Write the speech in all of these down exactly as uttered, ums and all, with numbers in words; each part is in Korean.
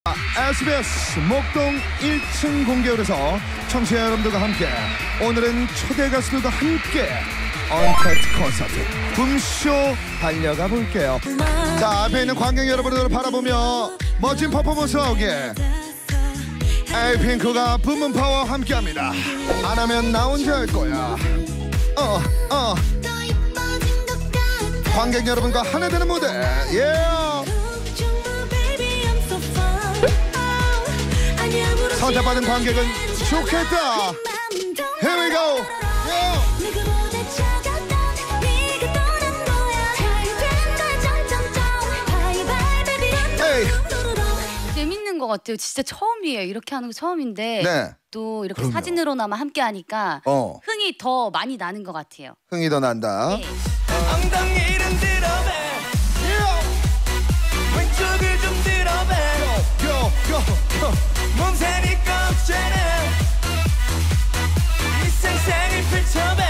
에스비에스 목동 일 층 공개홀에서 청취자 여러분들과 함께 오늘은 초대 가수들과 함께 언택트 콘서트 붐쇼 달려가 볼게요. 자, 앞에 있는 관객 여러분들을 바라보며 멋진 퍼포먼스 하오게 에이핑크가 붐붐파워 함께합니다. 안 하면 나 혼자 할 거야. 어, 어. 관객 여러분과 하나 되는 무대. 예. 선택받은 관객은 좋겠다. Here we go. Yeah. Hey. 재밌는 것 같아요. 진짜 처음이에요. 이렇게 하는 거 처음인데 네. 또 이렇게 그럼요. 사진으로나마 함께 하니까 어. 흥이 더 많이 나는 것 같아요. 흥이 더 난다. 네. 엉덩이를 들어봐 왼쪽을 좀 들어봐 Go, go, go. 몸살이 꺾잖아 이 상상을 펼쳐봐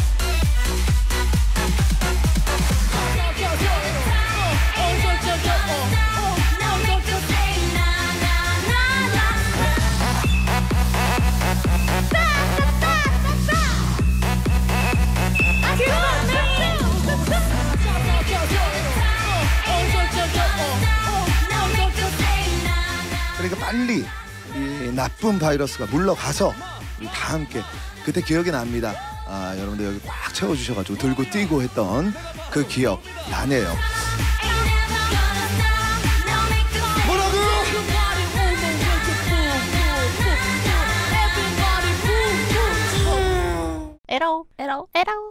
그러니까 빨리 이 나쁜 바이러스가 물러가서 우리 다 함께 그때 기억이 납니다. 아, 여러분들 여기 꽉 채워주셔가지고 들고 뛰고 했던 그 기억 나네요. 뭐라고? 에러 에러 에러